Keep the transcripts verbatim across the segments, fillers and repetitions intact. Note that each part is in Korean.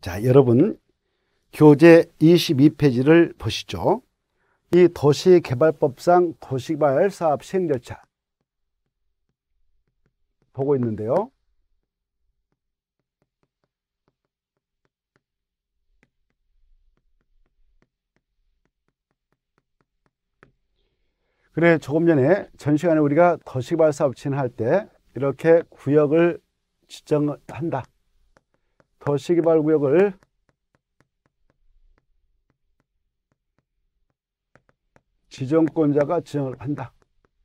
자, 여러분 교재 이십이 페이지를 보시죠. 이 도시개발법상 도시개발 사업 시행 절차 보고 있는데요. 그래, 조금 전에 전 시간에 우리가 도시개발 사업 진행할 때 이렇게 구역을 지정한다. 도시개발 구역을 지정권자가 지정을 한다.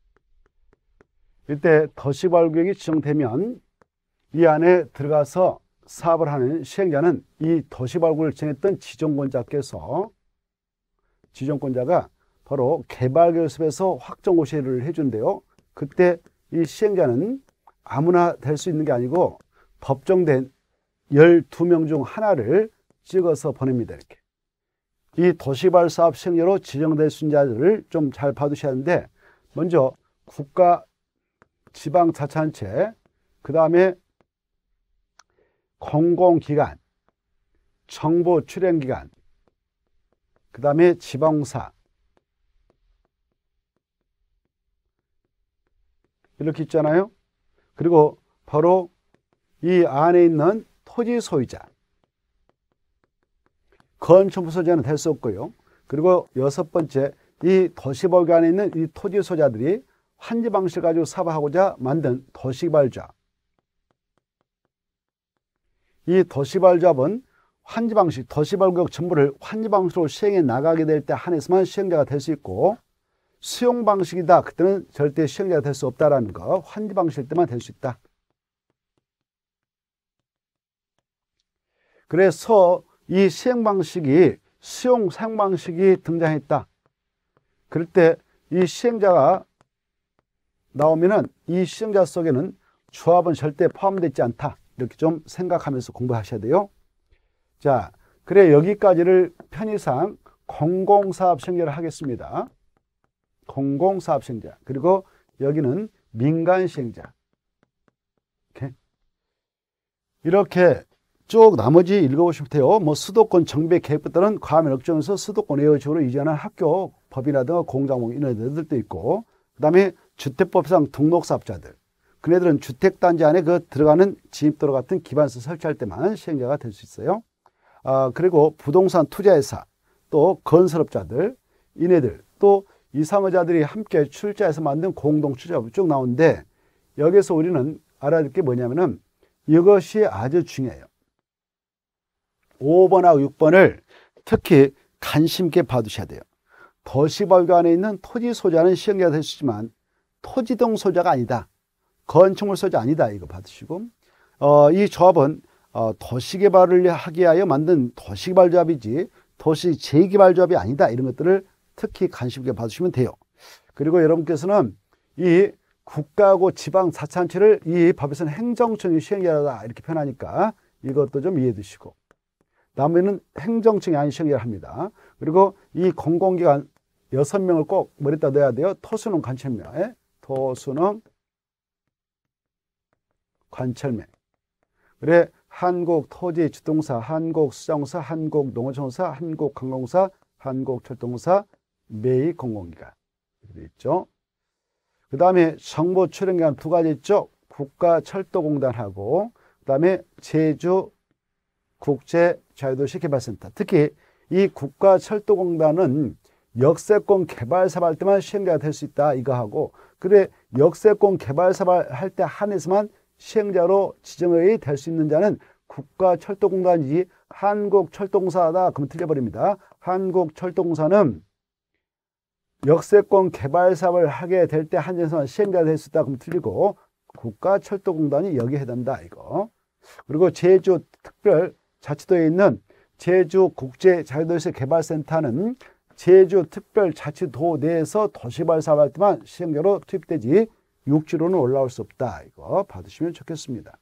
이때 도시개발 구역이 지정되면 이 안에 들어가서 사업을 하는 시행자는 이 도시개발 구역을 지정했던 지정권자께서 지정권자가 바로 개발교섭에서 확정고시를 해준대요. 그때 이 시행자는 아무나 될 수 있는 게 아니고 법정된 열두 명 중 하나를 찍어서 보냅니다. 이렇게. 이 도시개발 사업 시행자로 지정될 수 있는 자들을 좀 잘 봐두셔야 하는데, 먼저 국가 지방자치단체, 그 다음에 공공기관, 정보 출연기관, 그 다음에 지방사, 이렇게 있잖아요. 그리고 바로 이 안에 있는 토지 소유자, 건축물 소유자는 될 수 없고요. 그리고 여섯 번째, 이 도시개발구 안에 있는 이 토지 소유자들이 환지 방식을 가지고 사업하고자 만든 도시개발조합. 이 도시개발조합은 환지 방식, 도시개발구역 전부를 환지 방식으로 시행해 나가게 될 때 한해서만 시행자가 될 수 있고, 수용 방식이다, 그때는 절대 시행자가 될 수 없다라는 거, 환지 방식일 때만 될 수 있다. 그래서 이 시행 방식이 수용 사용 방식이 등장했다. 그럴 때 이 시행자가 나오면은 이 시행자 속에는 조합은 절대 포함되어 있지 않다. 이렇게 좀 생각하면서 공부하셔야 돼요. 자, 그래 여기까지를 편의상 공공사업 시행자를 하겠습니다. 공공사업 시행자. 그리고 여기는 민간 시행자. 이렇게, 이렇게 쭉 나머지 읽어보시면 돼요. 뭐 수도권 정비 계획부터는 과밀 억정에서 수도권 외곽지역으로 이전한 학교, 법이라든가 공장목 이런 애들도 있고, 그 다음에 주택법상 등록사업자들, 그네들은 주택단지 안에 그 들어가는 진입도로 같은 기반시설 설치할 때만 시행자가 될 수 있어요. 아, 그리고 부동산 투자회사, 또 건설업자들, 이네들, 또 이상의자들이 함께 출자해서 만든 공동출자업이 쭉 나오는데, 여기서 우리는 알아야 될 게 뭐냐면은 이것이 아주 중요해요. 오 번하고 육 번을 특히 관심 있게 봐두셔야 돼요. 도시개발구 안에 있는 토지 소유자는 시행자가 될 수 있지만 토지등 소유자가 아니다. 건축물 소유자 아니다. 이거 받으시고, 어, 이 조합은 어, 도시개발을 하기 위하여 만든 도시개발조합이지 도시 재개발조합이 아니다. 이런 것들을 특히 관심 있게 봐주시면 돼요. 그리고 여러분께서는 이 국가하고 지방자치단체를 이 법에서는 행정청이 시행자다 이렇게 표현하니까 이것도 좀 이해해 두시고, 다음에는 행정청이 아닌 시행자를 합니다. 그리고 이 공공기관 여섯 명을 꼭 머리에다 넣어야 돼요. 토수능 관철명, 토수능 관철명. 그래, 한국토지주동사, 한국수자공사, 한국농어촌사, 한국관광공사, 한국철도공사, 매입 공공기관 이렇게 있죠. 그 다음에 정보 출연기관 두 가지 있죠. 국가철도공단하고 그 다음에 제주 국제자유도시개발센터. 특히 이 국가철도공단은 역세권 개발 사업할 때만 시행자가 될 수 있다 이거 하고, 그래 역세권 개발 사업을 할 때 한해서만 시행자로 지정이 될 수 있는 자는 국가철도공단이지 한국철도공사다 그러면 틀려버립니다. 한국철도공사는 역세권 개발 사업을 하게 될 때 한해서만 시행자가 될 수 있다 그러면 틀리고, 국가철도공단이 여기에 해당한다 이거. 그리고 제주 특별 자치도에 있는 제주국제자유도시 개발센터는 제주특별자치도 내에서 도시개발 사업할 때만 시행자로 투입되지 육지로는 올라올 수 없다. 이거 받으시면 좋겠습니다.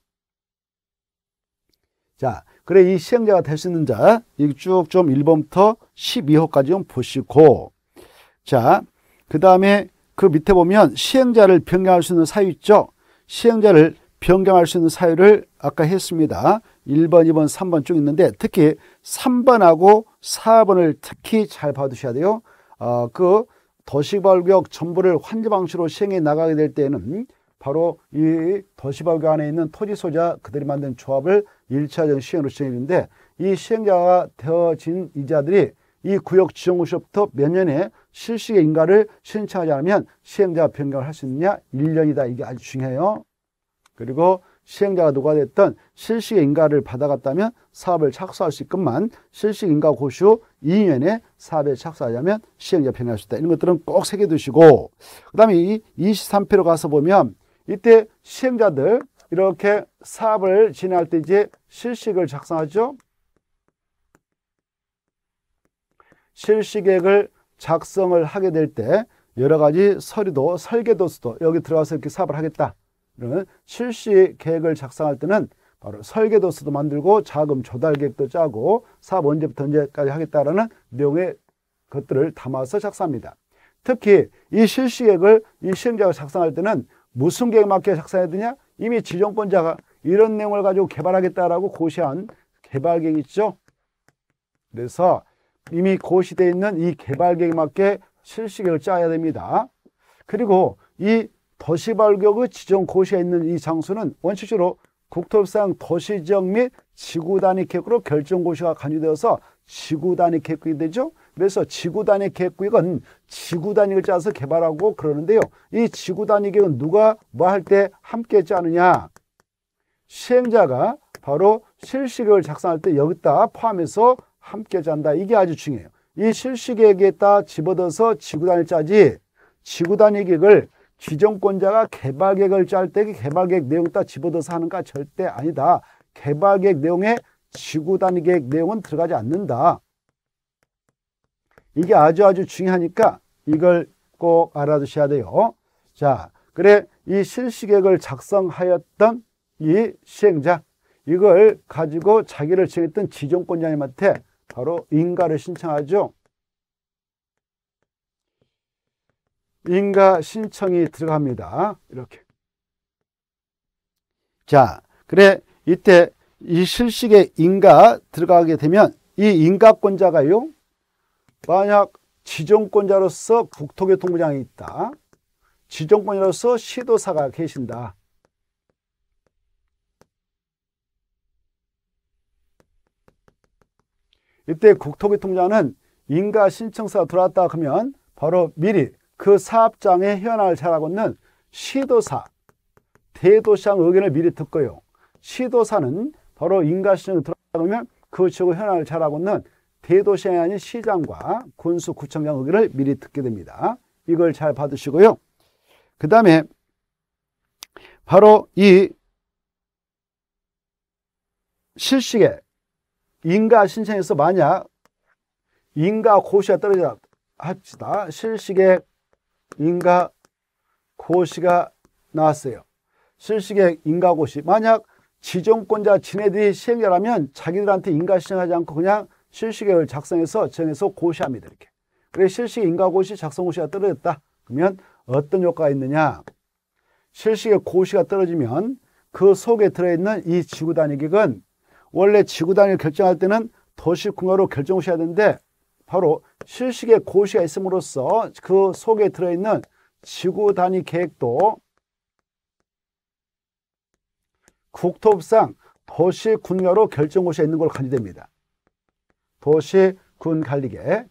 자, 그래 이 시행자가 될 수 있는 자, 쭉 좀 일 번부터 십이 호까지 좀 보시고, 자, 그 다음에 그 밑에 보면 시행자를 변경할 수 있는 사유 있죠. 시행자를 변경할 수 있는 사유를 아까 했습니다. 일 번, 이 번, 삼 번 쭉 있는데 특히 삼 번하고 사 번을 특히 잘 봐두셔야 돼요. 어, 그 도시개발구역 전부를 환지 방식으로 시행해 나가게 될 때는 바로 이 도시개발구역 안에 있는 토지 소유자 그들이 만든 조합을 일차적 시행으로 시행했는데 이 시행자가 되어진 이자들이 이 구역 지정구시로부터 몇 년에 실시의 인가를 신청하지 않으면 시행자가 변경을 할 수 있느냐? 일 년이다. 이게 아주 중요해요. 그리고 시행자가 누가 됐든 실시의 인가를 받아갔다면 사업을 착수할 수 있건만 실시 인가 고시 후 이 년에 사업에 착수하자면 시행자 변경할 수 있다. 이런 것들은 꼭 새겨두시고 그 다음에 이 이십삼 페이지로 가서 보면 이때 시행자들 이렇게 사업을 진행할 때 이제 실시계획을 작성하죠. 실시계획을 작성을 하게 될 때 여러 가지 서류도 설계도서도 여기 들어가서 이렇게 사업을 하겠다. 그러면 실시계획을 작성할 때는 바로 설계도서도 만들고 자금 조달 계획도 짜고 사업 언제부터 언제까지 하겠다라는 내용의 것들을 담아서 작성합니다. 특히 이 실시계획을 이 시행자가 작성할 때는 무슨 계획 맞게 작성해야 되냐? 이미 지정권자가 이런 내용을 가지고 개발하겠다라고 고시한 개발계획 있죠. 그래서 이미 고시되어 있는 이 개발계획에 맞게 실시계획을 짜야 됩니다. 그리고 이 도시개발구역의 지정 고시에 있는 이 장소는 원칙적으로 국토부상 도시지역 및 지구단위 계획으로 결정고시가 간주되어서 지구단위 계획구역이 되죠. 그래서 지구단위 계획구역은 지구단위를 짜서 개발하고 그러는데요. 이 지구단위 계획은 누가 뭐 할 때 함께 짜느냐? 시행자가 바로 실시계획을 작성할 때 여기다 포함해서 함께 짠다. 이게 아주 중요해요. 이 실시계획에다 집어넣어서 지구단위를 짜지 지구단위 계획을 지정권자가 개발계획을 짤 때 개발계획 내용에다 집어넣어서 하는가? 절대 아니다. 개발계획 내용에 지구단위 계획 내용은 들어가지 않는다. 이게 아주 아주 중요하니까 이걸 꼭 알아두셔야 돼요. 자, 그래 이 실시계획을 작성하였던 이 시행자 이걸 가지고 자기를 지정했던 지정권자님한테 바로 인가를 신청하죠. 인가 신청이 들어갑니다. 이렇게. 자, 그래 이때 이 실시계 인가 들어가게 되면 이 인가권자가요. 만약 지정권자로서 국토교통부장이 있다. 지정권자로서 시도사가 계신다. 이때 국토교통부장은 인가 신청서가 들어왔다 하면 바로 미리 그 사업장의 현황을 잘 알고 있는 시도사, 대도시장 의견을 미리 듣고요. 시도사는 바로 인가 신청이 들어가면 그 지역의 현황을 잘 알고 있는 대도시장이 아닌 시장과 군수, 구청장 의견을 미리 듣게 됩니다. 이걸 잘 받으시고요. 그 다음에 바로 이 실시계 인가 신청에서 만약 인가 고시가 떨어지다 합시다. 실시계 인가 고시가 나왔어요. 실시계 인가 고시. 만약 지정권자 지네들이 시행자라면 자기들한테 인가 신청하지 않고 그냥 실시계획을 작성해서 정해서 고시합니다. 이렇게. 그래 실시계 인가 고시, 작성 고시가 떨어졌다. 그러면 어떤 효과가 있느냐? 실시계 고시가 떨어지면 그 속에 들어있는 이 지구단위 계획은 원래 지구단위를 결정할 때는 도시공약으로 결정하셔야 되는데 바로 실시계 고시가 있음으로써 그 속에 들어있는 지구단위 계획도 국토부상 도시군가로 결정고시가 있는 걸로 간주됩니다. 도시군관리계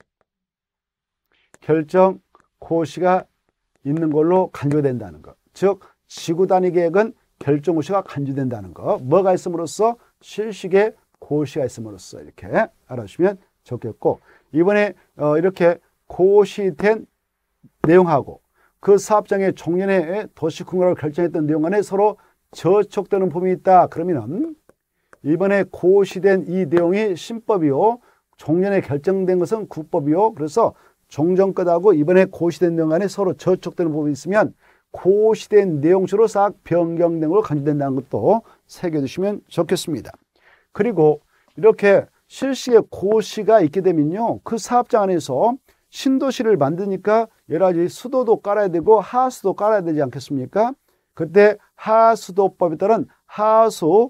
결정고시가 있는 걸로 간주된다는 것. 즉 지구단위 계획은 결정고시가 간주된다는 것. 뭐가 있음으로써? 실시계 고시가 있음으로써 이렇게 알아주시면 좋겠고 이번에 어 이렇게 고시된 내용하고 그 사업장의 종년에 도시군가로 결정했던 내용 안에 서로 저촉되는 부분이 있다. 그러면 이번에 고시된 이 내용이 신법이요. 종년에 결정된 것은 국법이요. 그래서 종전 것하고 이번에 고시된 내용 안에 서로 저촉되는 부분이 있으면 고시된 내용수로 싹 변경된 걸로 간주된다는 것도 새겨두시면 좋겠습니다. 그리고 이렇게 실시계 고시가 있게 되면요. 그 사업장 안에서 신도시를 만드니까 여러 가지 수도도 깔아야 되고 하수도 깔아야 되지 않겠습니까? 그때 하수도법에 따른 하수도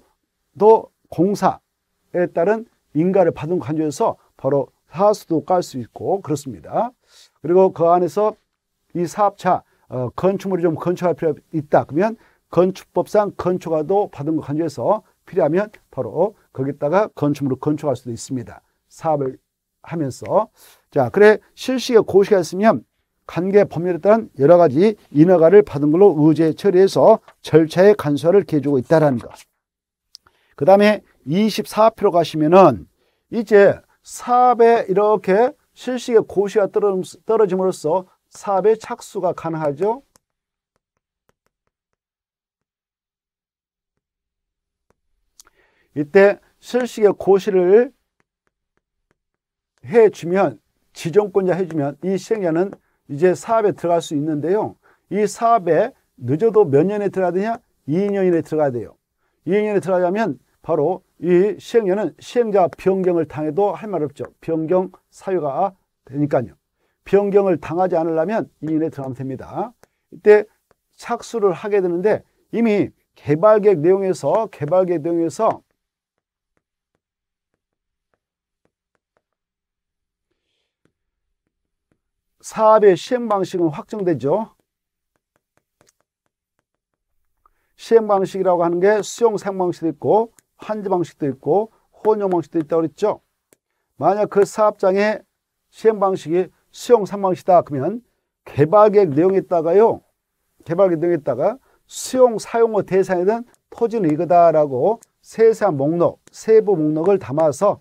공사에 따른 인가를 받은 간주에서 바로 하수도 깔 수 있고 그렇습니다. 그리고 그 안에서 이 사업차 어, 건축물이 좀 건축할 필요가 있다. 그러면 건축법상 건축허가도 받은 간주에서 필요하면 바로 거기다가 건축물을 건축할 수도 있습니다. 사업을 하면서. 자, 그래 실시에 고시가 있으면 관계 법률에 따른 여러 가지 인허가를 받은 걸로 의제 처리해서 절차의 간소화를 기해주고 있다는 것. 그 다음에 이십사 표로 가시면은 이제 사업에 이렇게 실시에 고시가 떨어짐으로써 사업의 착수가 가능하죠. 이때 실시에 고시를 해주면, 지정권자 해주면 이 시행자는 이제 사업에 들어갈 수 있는데요. 이 사업에 늦어도 몇 년에 들어가야 되냐? 이 년 이내에 들어가야 돼요. 이 년 이내에 들어가려면 바로 이 시행자는 시행자 변경을 당해도 할 말 없죠. 변경 사유가 되니까요. 변경을 당하지 않으려면 이 년 이내에 들어가면 됩니다. 이때 착수를 하게 되는데 이미 개발계획 내용에서 개발계획 내용에서 사업의 시행 방식은 확정되죠. 시행 방식이라고 하는 게 수용 사용 방식도 있고 환지 방식도 있고 혼용 방식도 있다고 그랬죠. 만약 그 사업장의 시행 방식이 수용 사용 방식이다 그러면 개발계획 내용에다가요. 개발계획 내용에다가 수용 사용의 대상에 대한 토지는 이거다라고 세세한 목록, 세부 목록을 담아서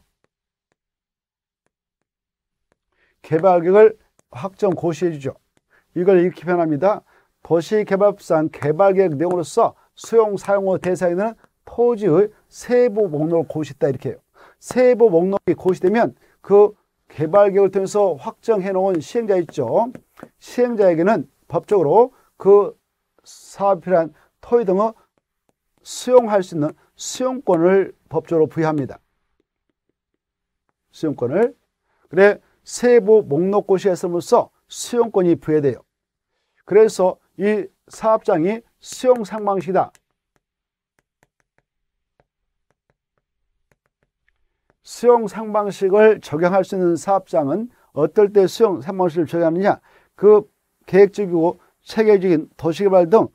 개발계획을 확정 고시해 주죠. 이걸 이렇게 표현합니다. 도시개발법상 개발계획 내용으로서 수용 사용의 대상에 있는 토지의 세부 목록을 고시했다 이렇게 해요. 세부 목록이 고시되면 그 개발계획을 통해서 확정해 놓은 시행자 있죠. 시행자에게는 법적으로 그 사업에 필요한 토지 등을 수용할 수 있는 수용권을 법적으로 부여합니다. 수용권을. 그래 세부 목록 고시했음으로써 수용권이 부여돼요. 그래서 이 사업장이 수용 상방식이다. 수용 상방식을 적용할 수 있는 사업장은 어떨 때 수용 상방식을 적용하느냐? 그 계획적이고 체계적인 도시개발 등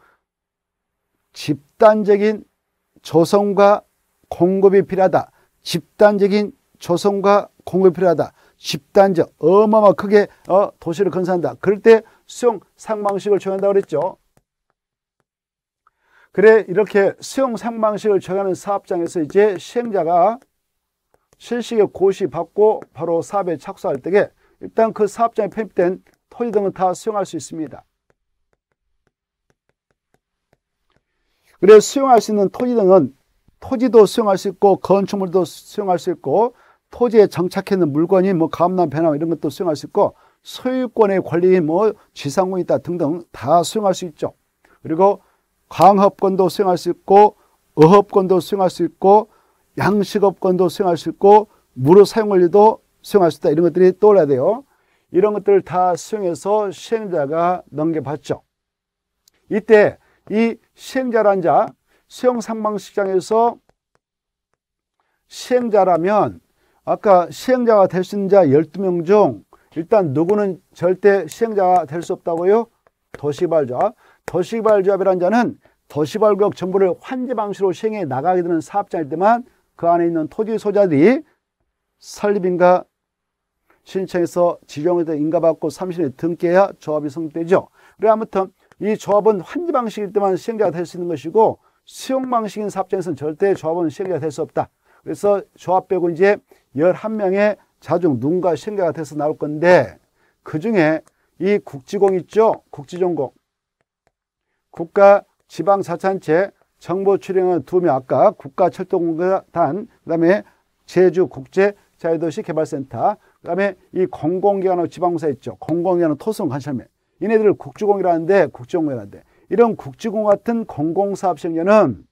집단적인 조성과 공급이 필요하다. 집단적인 조성과 공급이 필요하다. 집단적, 어마어마 크게 어, 도시를 건설한다. 그럴 때 수용 상방식을 적용한다고 그랬죠. 그래 이렇게 수용 상방식을 적용하는 사업장에서 이제 시행자가 실시에 고시 받고 바로 사업에 착수할 때에 일단 그 사업장에 편입된 토지 등은 다 수용할 수 있습니다. 그래 수용할 수 있는 토지 등은 토지도 수용할 수 있고 건축물도 수용할 수 있고 토지에 정착해 있는 물건이 뭐 가압남, 배남 이런 것도 수용할 수 있고 소유권의 권리인 뭐 지상권이 있다 등등 다 수용할 수 있죠. 그리고 광업권도 수용할 수 있고 어업권도 수용할 수 있고 양식업권도 수용할 수 있고 무료 사용 권리도 수용할 수 있다. 이런 것들이 떠올라야 돼요. 이런 것들을 다 수용해서 시행자가 넘겨받죠. 이때 이 시행자란 자 수용 상방식장에서 시행자라면 아까 시행자가 될 수 있는 자 열두 명 중 일단 누구는 절대 시행자가 될 수 없다고요? 도시개발조합. 도시개발조합이라는 자는 도시개발구역 전부를 환지 방식으로 시행해 나가게 되는 사업장일 때만 그 안에 있는 토지 소자들이 설립인가 신청해서 지정에서 인가받고 삼십 일에 등기해야 조합이 성립되죠. 그래 아무튼 이 조합은 환지 방식일 때만 시행자가 될 수 있는 것이고 수용 방식인 사업장에서는 절대 조합은 시행자가 될 수 없다. 그래서 조합 빼고 이제 열한 명의 자중 누군가 시행자가 돼서 나올 건데 그중에 이 국지공 있죠. 국지전공. 국가 지방자치단체 정보 출연한 두 명 아까 국가철도공단 그다음에 제주국제자유도시 개발센터 그다음에 이 공공기관하고 지방공사 있죠. 공공기관은 토성관찰매. 이네들을 국지공이라는데 국지공이라는데 이런 국지공 같은 공공사업 시행자는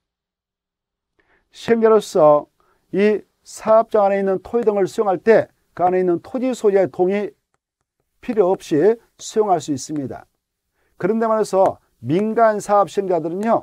시행자로서 이 사업장 안에 있는 토지 등을 수용할 때 그 안에 있는 토지 소유자의 동의 필요 없이 수용할 수 있습니다. 그런데 말해서 민간 사업 시행자들은요,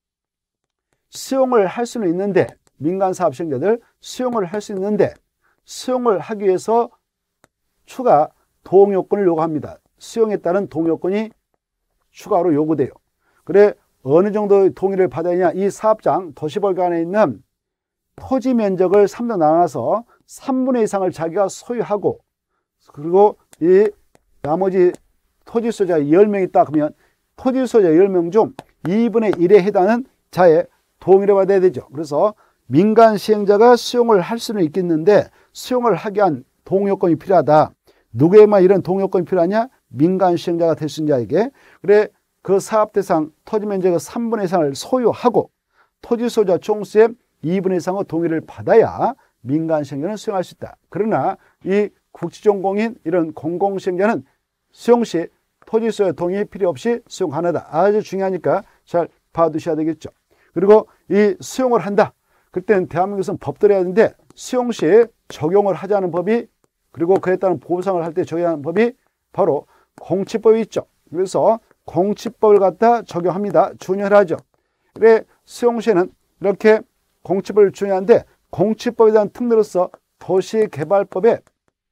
수용을 할 수는 있는데, 민간 사업 시행자들 수용을 할 수 있는데, 수용을 하기 위해서 추가 동요건을 요구합니다. 수용에 따른 동요건이 추가로 요구돼요. 그래, 어느 정도 동의를 받아야 하냐? 이 사업장 도시벌교 안에 있는 토지 면적을 삼 로 나눠서 삼분의 이상을 자기가 소유하고, 그리고 이 나머지 토지 소유자가 열 명 있다 그러면 토지 소유자 열 명 중 이분의 일에 해당하는 자의 동의를 받아야 되죠. 그래서 민간 시행자가 수용을 할 수는 있겠는데 수용을 하기 위한 동요건이 필요하다. 누구에만 이런 동요건이 필요하냐? 민간 시행자가 될 수 있는 자에게. 그래, 그 사업 대상 토지 면적의 삼분의 이상을 소유하고 토지 소유자 총수의 이분의 이상의 동의를 받아야 민간 시행자는 수용할 수 있다. 그러나 이 국지전공인 이런 공공시행자는 수용 시 토지 소유자 동의 필요 없이 수용 가능하다. 아주 중요하니까 잘 봐두셔야 되겠죠. 그리고 이 수용을 한다. 그때는 대한민국에서는 법대로 해야 되는데 수용 시 적용을 하자는 법이, 그리고 그에 따른 보상을 할 때 적용하는 법이 바로 공치법이 있죠. 그래서 공치법을 갖다 적용합니다. 준용하죠. 그래, 수용 시에는 이렇게 공치법을 준용하는데 공치법에 대한 특례로서 도시개발법에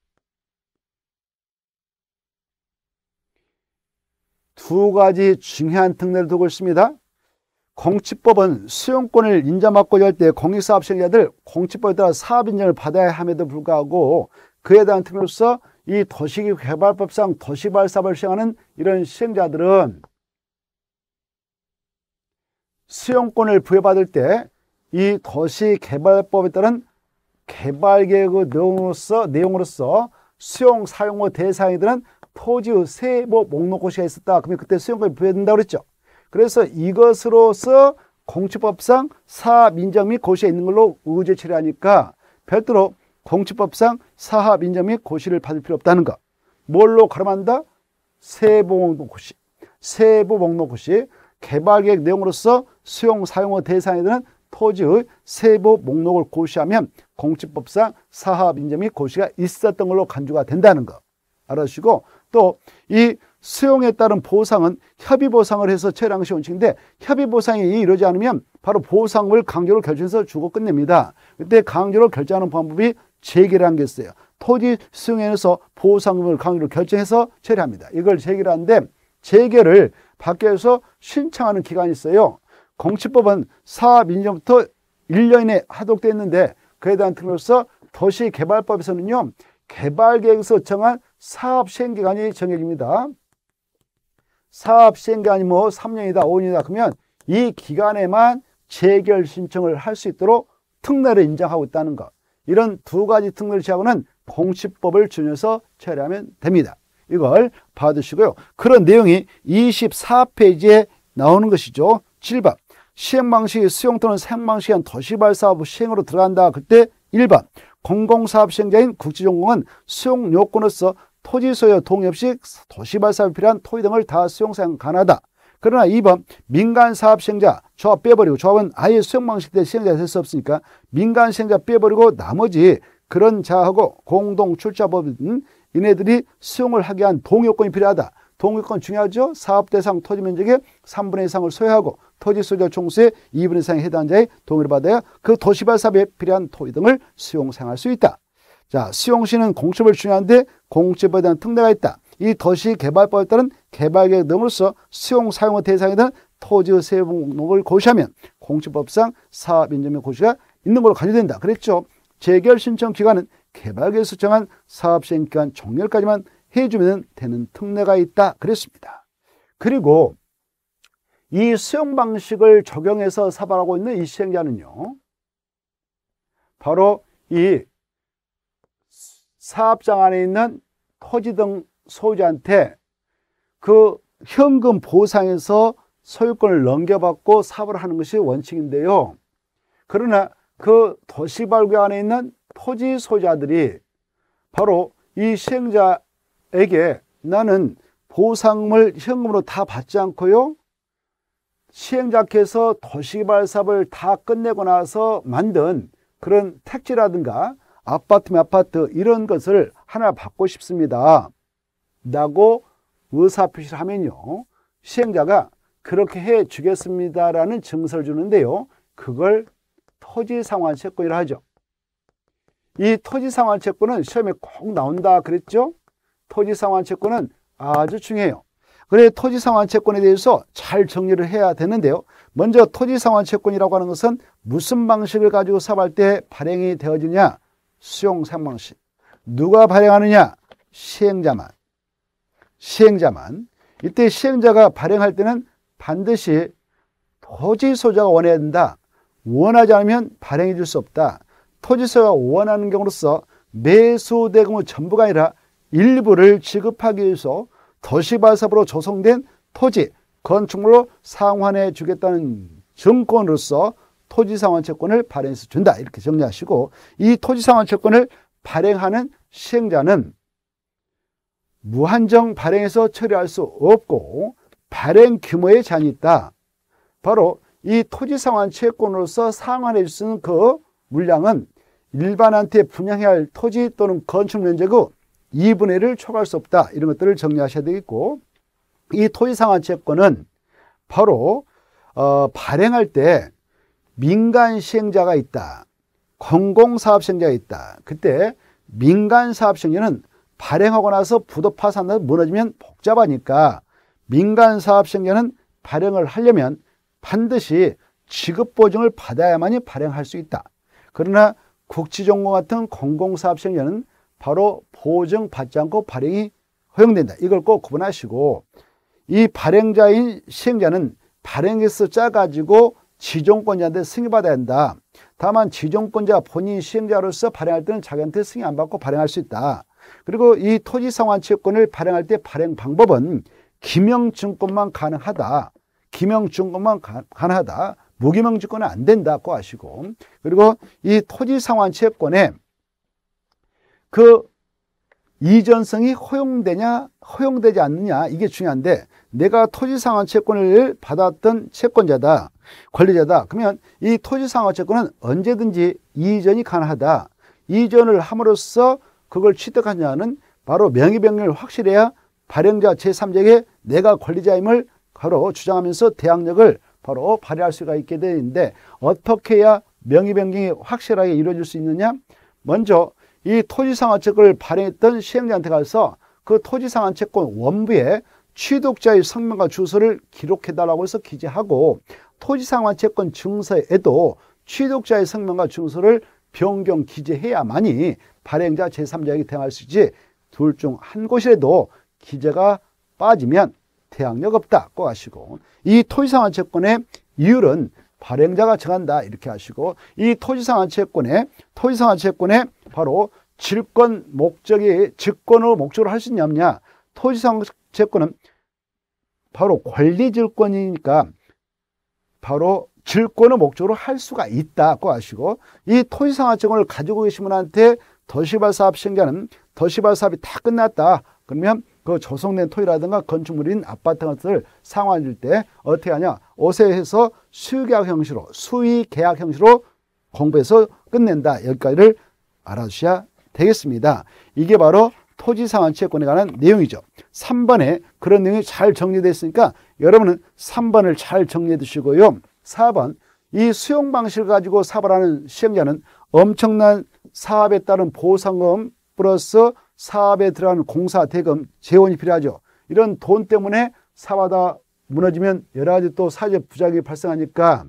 두 가지 중요한 특례를 두고 있습니다. 공치법은 수용권을 인정받고자 할 때 공익사업 시행자들 공치법에 따라 사업 인정을 받아야 함에도 불구하고 그에 대한 특례로서 이 도시개발법상 도시발사업을 시행하는 이런 시행자들은 수용권을 부여받을 때 이 도시개발법에 따른 개발계획의 내용으로서, 내용으로서 수용 사용의 대상이 되는 토지의 세부 목록고시가 있었다. 그러면 그때 수용권이 부여된다고 그랬죠. 그래서 이것으로서 공치법상 사업 인정 및 고시에 있는 걸로 의제 처리하니까 별도로 공치법상 사업 인정 및 고시를 받을 필요 없다는 것. 뭘로 가름한다? 세부 목록고시. 세부 목록고시. 개발계획 내용으로서 수용 사용의 대상이 되는 토지의 세부 목록을 고시하면 공치법상 사업 인정 및 고시가 있었던 걸로 간주가 된다는 거 알아주시고, 또 이 수용에 따른 보상은 협의보상을 해서 처리하는 것이 원칙인데 협의보상이 이루어지지 않으면 바로 보상을 강제로 결정해서 주고 끝냅니다. 그때 강제로 결정하는 방법이 재개라는 게 있어요. 토지 수용에서 보상금을 강제로 결정해서 처리합니다. 이걸 재개를 하는데 재개를 받기 위해서 신청하는 기간이 있어요. 공치법은 사업 인정부터 일 년 이내 하도록 있는데 그에 대한 특례로서 도시개발법에서는요, 개발계획에서 정한 사업 시행기간이 정해집니다. 사업 시행기간이 뭐 삼 년이다, 오 년이다 그러면 이 기간에만 재결 신청을 할 수 있도록 특례를 인정하고 있다는 것. 이런 두 가지 특례를 취하고는 공치법을 준용해서 처리하면 됩니다. 이걸 봐두시고요. 그런 내용이 이십사 페이지에 나오는 것이죠. 칠 번. 시행방식이 수용 또는 사용방식이 한 도시발사업 시행으로 들어간다. 그때 일 번. 공공사업 시행자인 국지전공은 수용 요건으로서 토지 소유 동의 없이 도시발사업에 필요한 토지 등을 다 수용 사용 가능하다. 그러나 이 번 민간사업 시행자 조합 빼버리고, 조합은 아예 수용방식 때 시행자가 될 수 없으니까 민간 시행자 빼버리고 나머지 그런 자하고 공동출자법인 이네들이 수용을 하기 위한 동요건이 필요하다. 동요건 중요하죠. 사업 대상 토지 면적의 삼분의 이상을 소유하고 토지 소유자 총수의 이분의 이상에 해당하는 자의 동의를 받아야 그 도시발사업에 필요한 토지 등을 수용 사용할 수 있다. 자, 수용 시는 공치법을 중요한데 공치법에 대한 특례가 있다. 이 도시개발법에 따른 개발계획 등으로서 수용 사용의 대상에 대한 토지의 세부 목록을 고시하면 공치법상 사업 인정 및 고시가 있는 걸로 간주된다. 그랬죠. 재결 신청 기간은 개발계획에서 정한 사업 시행 기간 종료일까지만 해주면 되는 특례가 있다. 그랬습니다. 그리고 이 수용 방식을 적용해서 사발하고 있는 이 시행자는요, 바로 이 사업장 안에 있는 토지 등 소유자한테 그 현금 보상에서 소유권을 넘겨받고 사업을 하는 것이 원칙인데요. 그러나 그 도시발교 안에 있는 토지 소유자들이 바로 이 시행자에게 나는 보상을 현금으로 다 받지 않고요, 시행자께서 도시개발 사업을 다 끝내고 나서 만든 그런 택지라든가 아파트면 아파트 이런 것을 하나 받고 싶습니다 라고 의사표시를 하면요, 시행자가 그렇게 해 주겠습니다라는 증서를 주는데요. 그걸 토지상환채권이라 하죠. 이 토지상환채권은 시험에 꼭 나온다 그랬죠. 토지상환채권은 아주 중요해요. 그래 토지상환채권에 대해서 잘 정리를 해야 되는데요. 먼저 토지상환채권이라고 하는 것은 무슨 방식을 가지고 사업할 때 발행이 되어지냐? 수용상방식. 누가 발행하느냐? 시행자만. 시행자만. 이때 시행자가 발행할 때는 반드시 토지 소유자가 원해야 된다. 원하지 않으면 발행해 줄 수 없다. 토지 소유자가 원하는 경우로서 매수 대금의 전부가 아니라 일부를 지급하기 위해서 도시발사업으로 조성된 토지, 건축물로 상환해 주겠다는 증권으로서 토지상환채권을 발행해서 준다. 이렇게 정리하시고, 이 토지상환채권을 발행하는 시행자는 무한정 발행해서 처리할 수 없고 발행 규모에 제한이 있다. 바로 이 토지상환채권으로서 상환해 줄 수 있는 그 물량은 일반한테 분양해야 할 토지 또는 건축 면적의 이분의 일을 초과할 수 없다. 이런 것들을 정리하셔야 되겠고, 이 토지상환채권은 바로 어, 발행할 때 민간 시행자가 있다. 공공사업 시행자가 있다. 그때 민간 사업 시행자는 발행하고 나서 부도 파산해서 무너지면 복잡하니까 민간 사업 시행자는 발행을 하려면 반드시 지급 보증을 받아야만이 발행할 수 있다. 그러나 국지정보 같은 공공사업 시행자는 바로 보증받지 않고 발행이 허용된다. 이걸 꼭 구분하시고, 이 발행자인 시행자는 발행에서 짜가지고 지정권자한테 승인받아야 한다. 다만 지정권자 본인 시행자로서 발행할 때는 자기한테 승인 안 받고 발행할 수 있다. 그리고 이 토지상환채권을 발행할 때 발행 방법은 기명증권만 가능하다. 기명증권만 가능하다. 무기명증권은 안 된다고 아시고, 그리고 이 토지상환채권에 그 이전성이 허용되냐 허용되지 않느냐 이게 중요한데, 내가 토지상환채권을 받았던 채권자다, 권리자다. 그러면 이 토지상환채권은 언제든지 이전이 가능하다. 이전을 함으로써 그걸 취득하냐는 바로 명의변경을 확실해야 발행자 제삼자에게 내가 권리자임을 바로 주장하면서 대항력을 바로 발휘할 수가 있게 되는데, 어떻게 해야 명의변경이 확실하게 이루어질 수 있느냐? 먼저 이 토지상환채권을 발행했던 시행자한테 가서 그 토지상환채권 원부에 취득자의 성명과 주소를 기록해달라고 해서 기재하고, 토지상환채권 증서에도 취득자의 성명과 주소를 변경 기재해야만이 발행자 제삼자에게 대항할 수 있지, 둘 중 한 곳이라도 기재가 빠지면 대항력 없다고 하시고, 이 토지상환채권의 이율은 발행자가 정한다 이렇게 하시고, 이 토지상환채권에 토지상환채권에 바로 질권 목적이 직권으로 목적으로 할 수 있냐 없냐. 토지상환채권은 바로 권리질권이니까 바로 질권을 목적으로 할 수가 있다고 하시고, 이 토지상환채권을 가지고 계신 분한테 도시발사업 시행자는 도시발사업이 다 끝났다 그러면 그 조성된 토지라든가 건축물인 아파트 같은 것을 상환해 줄 때 어떻게 하냐, 오세해서 수의계약 형식으로 수의계약 형식으로 공부해서 끝낸다. 여기까지를 알아주셔야 되겠습니다. 이게 바로 토지상환채권에 관한 내용이죠. 삼 번에 그런 내용이 잘 정리되어 있으니까 여러분은 삼 번을 잘 정리해 두시고요. 사 번, 이 수용 방식을 가지고 사업을 하는 시행자는 엄청난 사업에 따른 보상금 플러스 사업에 들어가는 공사 대금 재원이 필요하죠. 이런 돈 때문에 사업하다 무너지면 여러 가지 또 사회적 부작용이 발생하니까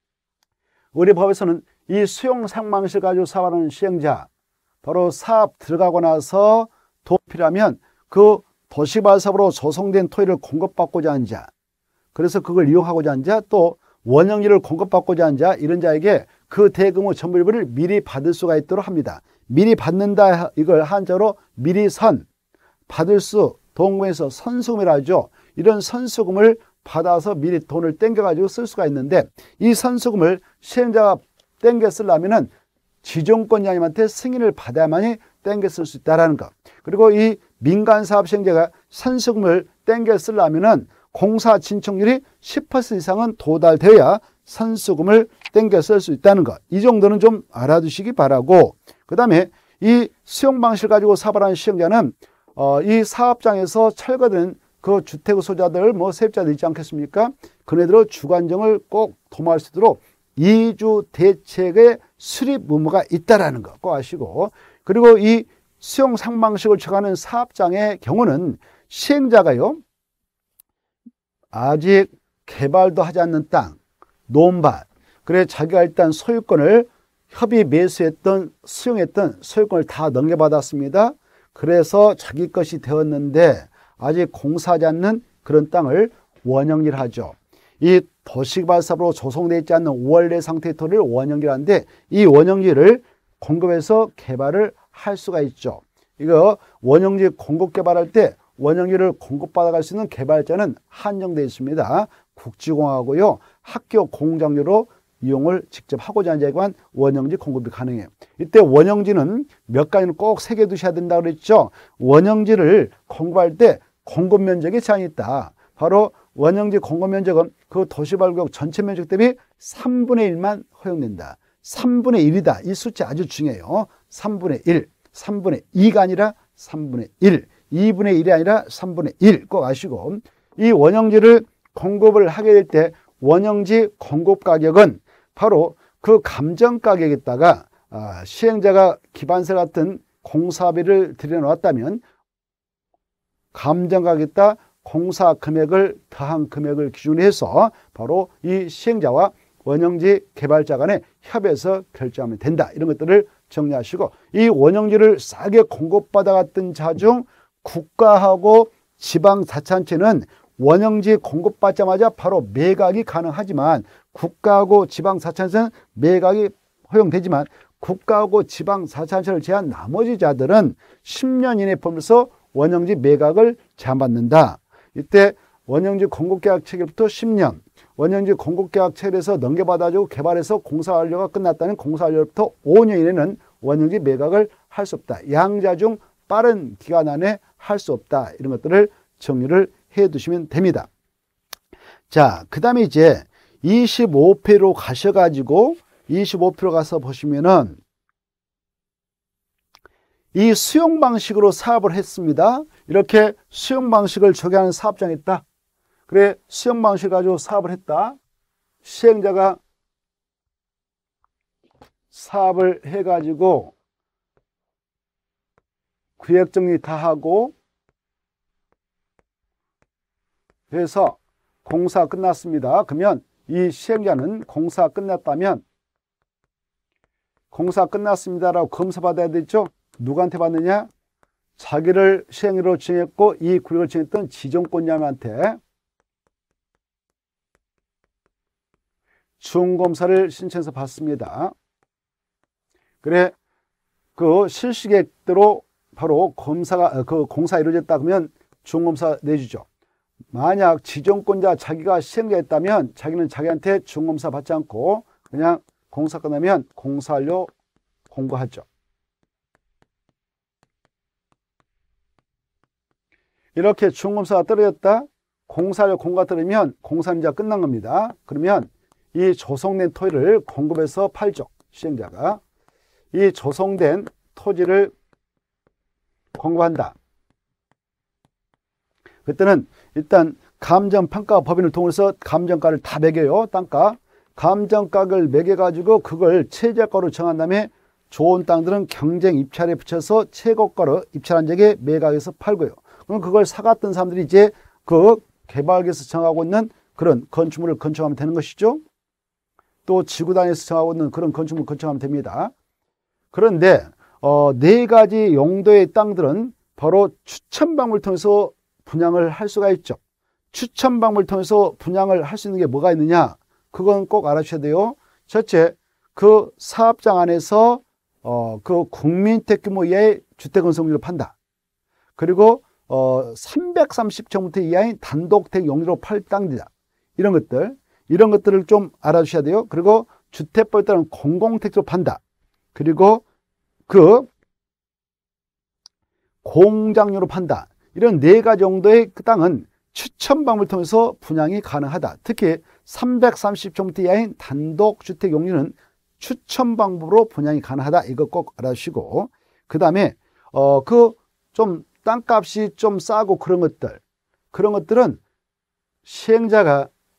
우리 법에서는 이 수용 상방식을 가지고 사업하는 시행자, 바로 사업 들어가고 나서 돈 필요하면 그 도시발사업으로 조성된 토지를 공급받고자 하는 자, 그래서 그걸 이용하고자 하는 자, 또 원형지를 공급받고자 하는 자, 이런 자에게 그 대금의 전부 일부를 미리 받을 수가 있도록 합니다. 미리 받는다, 이걸 한자로 미리 선, 받을 수, 동공에서 선수금이라 하죠. 이런 선수금을 받아서 미리 돈을 땡겨가지고 쓸 수가 있는데, 이 선수금을 시행자가 땡겨 쓰려면은 지정권자님한테 승인을 받아야만이 땡겨 쓸 수 있다는 것. 그리고 이 민간사업 시행자가 선수금을 땡겨 쓰려면은 공사 진척률이 십 퍼센트 이상은 도달되어야 선수금을 땡겨 쓸 수 있다는 것. 이 정도는 좀 알아두시기 바라고, 그 다음에 이 수용 방식을 가지고 사업을 하는 시행자는 어, 이 사업장에서 철거된 그 주택 소유자들, 뭐 세입자들 있지 않겠습니까? 그네들의 주관정을 꼭 도모할 수 있도록 이주 대책의 수립 의무가 있다라는 거 꼭 아시고, 그리고 이 수용 상방식을 취하는 사업장의 경우는 시행자가요, 아직 개발도 하지 않는 땅, 논밭, 그래 자기가 일단 소유권을 협의 매수했던 수용했던 소유권을 다 넘겨받았습니다. 그래서 자기 것이 되었는데 아직 공사하지 않는 그런 땅을 원형지를 하죠. 이 도시개발사업으로 조성되어 있지 않는 원래 상태의 토지를 원형지를 하는데, 이 원형지를 공급해서 개발을 할 수가 있죠. 이거 원형지 공급 개발할 때 원형지를 공급받아갈 수 있는 개발자는 한정되어 있습니다. 국지공하고요, 학교 공장료로 이용을 직접 하고자 하는 자에게만 원형지 공급이 가능해요. 이때 원형지는 몇 가지는 꼭 새겨 두셔야 된다고 그랬죠. 원형지를 공급할 때 공급 면적에 제한이 있다. 바로 원형지 공급 면적은 그 도시발구역 전체 면적 대비 삼분의 일만 허용된다. 삼분의 일이다. 이 숫자 아주 중요해요. 삼분의 일, 삼분의 이가 아니라 삼분의 일, 이분의 일이 아니라 삼분의 일 꼭 아시고, 이 원형지를 공급을 하게 될 때 원형지 공급 가격은 바로 그 감정 가격에다가 아, 시행자가 기반세 같은 공사비를 들여놓았다면 감정 가격에다 공사 금액을 더한 금액을 기준으로 해서 바로 이 시행자와 원형지 개발자 간에 협의해서 결정하면 된다. 이런 것들을 정리하시고, 이 원형지를 싸게 공급받아갔던 자 중 국가하고 지방자치단체는 원형지 공급받자마자 바로 매각이 가능하지만, 국가하고 지방자치단체는 매각이 허용되지만 국가하고 지방자치단체를 제한 나머지 자들은 십 년 이내 범위에서 원형지 매각을 제한받는다. 이때 원형지 공급계약 체결부터 십 년, 원형지 공급계약 체결에서 넘겨받아주고 개발해서 공사완료가 끝났다는 공사완료부터 오 년 이내는 원형지 매각을 할 수 없다. 양자 중 빠른 기간 안에 할 수 없다. 이런 것들을 정리를 해 두시면 됩니다. 자, 그 다음에 이제 이십오 페이지로 가셔가지고 이십오 페이지로 가서 보시면은 이 수용 방식으로 사업을 했습니다. 이렇게 수용 방식을 적용하는 사업장이 있다. 그래, 수용 방식 가지고 사업을 했다. 시행자가 사업을 해가지고 구획 정리 다 하고 그래서 공사 끝났습니다. 그러면 이 시행자는 공사 끝났다면 공사 끝났습니다라고 검사받아야 되죠. 누구한테 받느냐? 자기를 시행으로 지정했고 이 구역을 지정했던 지정권자한테 중검사를 신청해서 받습니다. 그래, 그 실시계획대로 바로 검사가 그 공사 이루어졌다 그러면 중검사 내주죠. 만약 지정권자 자기가 시행자였다면 자기는 자기한테 중검사 받지 않고 그냥 공사 끝나면 공사완료 공고하죠. 이렇게 중검사가 떨어졌다, 공사완료 공고가 떨어지면 공사는 이제 끝난 겁니다. 그러면 이 조성된 토지를 공급해서 팔죠. 시행자가 이 조성된 토지를 공급한다. 그때는 일단 감정평가 법인을 통해서 감정가를 다 매겨요. 땅가 감정가를 매겨가지고 그걸 최저가로 정한 다음에 좋은 땅들은 경쟁 입찰에 붙여서 최고가로 입찰한 적에 매각해서 팔고요. 그럼 그걸 사갔던 사람들이 이제 그 개발계에서 정하고 있는 그런 건축물을 건축하면 되는 것이죠. 또 지구단위에서 정하고 있는 그런 건축물을 건축하면 됩니다. 그런데 어, 네 가지 용도의 땅들은 바로 추천방법을 통해서 분양을 할 수가 있죠. 추천방법을 통해서 분양을 할 수 있는 게 뭐가 있느냐? 그건 꼭 알아주셔야 돼요. 첫째, 그 사업장 안에서 어, 그 국민택 규모 이하의 주택 건설용지를 판다. 그리고 어, 삼백삼십 제곱미터 이하의 단독택 용지로 팔 땅이다. 이런 것들, 이런 것들을 좀 알아주셔야 돼요. 그리고 주택법에 따른 공공택지로 판다. 그리고 그 공장료로 판다. 이런 네 가지 정도의 그 땅은 추천 방법을 통해서 분양이 가능하다. 특히 삼백삼십 제곱미터 이하의 단독주택 용지는 추천 방법으로 분양이 가능하다. 이거 꼭 알아주시고, 그 다음에 어, 그 좀 땅값이 좀 싸고 그런 것들, 그런 것들은 시행자가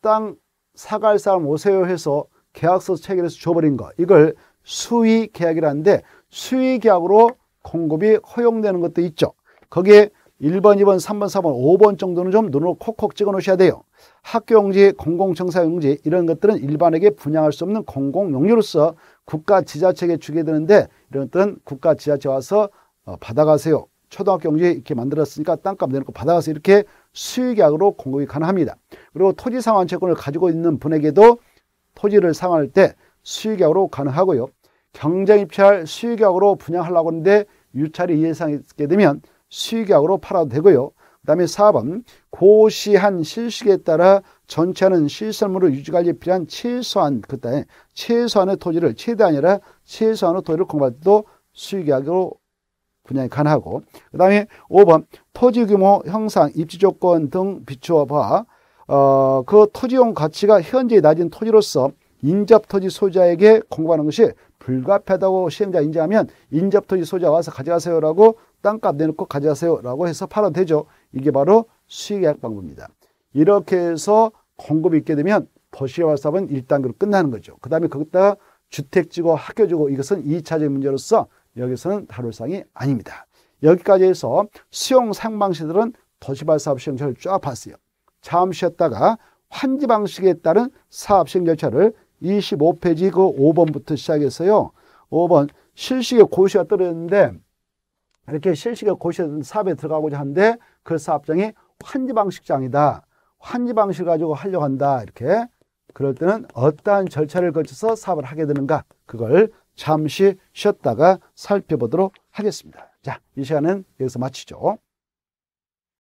땅 사갈 사람 오세요 해서 계약서 체결해서 줘버린 거, 이걸 수의 계약이라는데, 수의 계약으로 공급이 허용되는 것도 있죠. 거기에 일 번, 이 번, 삼 번, 사 번, 오 번 정도는 좀 눈으로 콕콕 찍어 놓으셔야 돼요. 학교용지, 공공청사용지 이런 것들은 일반에게 분양할 수 없는 공공용지로서 국가 지자체에게 주게 되는데, 이런 것들은 국가 지자체 와서 받아가세요. 초등학교 용지 이렇게 만들었으니까 땅값 내놓고 받아가세요. 이렇게 수의계약으로 공급이 가능합니다. 그리고 토지 상환채권을 가지고 있는 분에게도 토지를 상환할 때 수의계약으로 가능하고요. 경쟁 입찰 수의계약으로 분양하려고 하는데 유찰이 예상있게 되면 수의계약으로 팔아도 되고요. 그 다음에 사 번, 고시한 실시기에 따라 전체하는 시설물을 유지관리에 필요한 최소한, 그때 최소한의 토지를, 최대 아니라 최소한의 토지를 공급할 때도 수의계약으로 분양이 가능하고, 그 다음에 오 번, 토지 규모, 형상, 입지 조건 등 비추어 봐, 어, 그 토지용 가치가 현재 낮은 토지로서 인접 토지 소유자에게 공급하는 것이 불가피하다고 시행자 인정하면 인접 토지 소유자 와서 가져가세요라고 땅값 내놓고 가져가세요라고 해서 팔아도 되죠. 이게 바로 수의계약 방법입니다. 이렇게 해서 공급이 있게 되면 도시개발 사업은 일 단계로 끝나는 거죠. 그 다음에 거기다가 주택지고 학교지고 이것은 이 차적인 문제로서 여기서는 다룰 사항이 아닙니다. 여기까지 해서 수용 사용 방식들은 도시개발 사업 시행 절차를 쫙 봤어요. 잠시 쉬었다가 환지 방식에 따른 사업 시행 절차를 이십오 페이지 그 오 번부터 시작해서요. 오 번, 실시계 고시가 떨어졌는데 이렇게 실시계 고시가 사업에 들어가고자 하는데 그 사업장이 환지 방식장이다. 환지 방식을 가지고 하려고 한다. 이렇게. 그럴 때는 어떠한 절차를 거쳐서 사업을 하게 되는가, 그걸 잠시 쉬었다가 살펴보도록 하겠습니다. 자, 이 시간은 여기서 마치죠.